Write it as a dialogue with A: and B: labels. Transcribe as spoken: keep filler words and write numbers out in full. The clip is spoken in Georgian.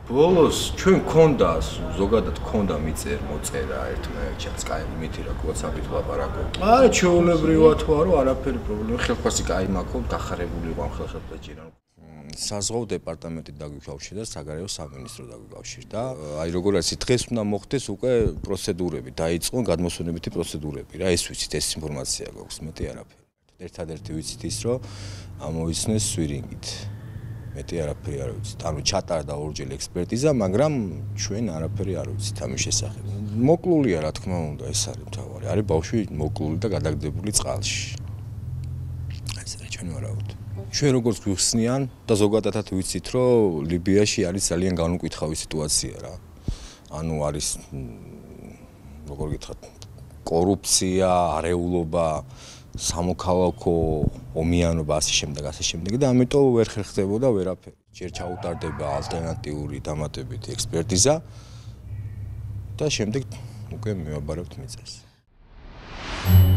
A: ბოლოს ჩვენ გქონდა ზოგადად გქონდა მიწერ მოწერა ერთმანეთს კაი იმითი რა WhatsApp-ით ვლაპარაკო. არა ჩვეულებრივად ვარო, რომ არაფერი პრობლემა ხელფასი კაი მაქვს, გახარებული ვარ ხელხელფასჯერან. საზღვაო დეპარტამენტი დაგვიკავშირდა და საგარეო სამინისტრო დაგვიკავშირდა. აი როგორ არის დღეს უნდა მოხდეს უკვე პროცედურები, დაიწყო გადმოსვენებითი პროცედურები რა, ეს ვიცით, ეს ინფორმაცია გვაქვს, მეტი არაფერი. ერთადერთი ვიცით ის, რომ ამოიცნეს სვირინგით. მეტი არაფერი არ ვიცით. ანუ ჩატარდა ორჯერ ექსპერტიზა, მაგრამ ჩვენ არაფერი არ ვიცით ამის შესახებ. მოკლულია რა თქმა უნდა, ეს არის მთავარი. არის ბავშვი მოკლული და გადაგდებული წყალში. ეს რა ჩვენ ვარავთ. ჩვენ როგორც გვიხსნიან და ზოგადადად ვიცით, რომ ლიბიაში არის ძალიან განუკითხავი სიტუაცია რა. ანუ არის როგორ გითხრათ, კორუფცია, არეულობა, სამოქალაქო ომიანობა ასე შემდეგ, ასე შემდეგ და ამიტომ ვერ ხერხდებოდა ვერაფერი. ჯერ ჩაუტარდება ალტერნატიული დამატებითი ექსპერტიზა და შემდეგ უკვე მივაბარებთ მიწას.